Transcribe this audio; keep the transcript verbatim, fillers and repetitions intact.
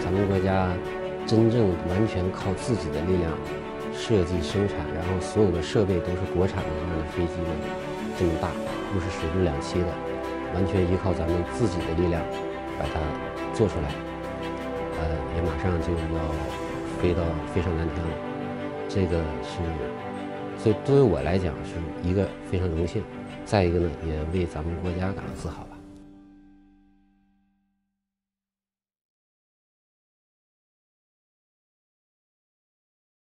咱们国家真正完全靠自己的力量设计生产，然后所有的设备都是国产的这样的飞机呢，这么大，又是水陆两栖的，完全依靠咱们自己的力量把它做出来。呃，也马上就要飞到飞上蓝天了，这个是，所以对于我来讲是一个非常荣幸，再一个呢，也为咱们国家感到自豪。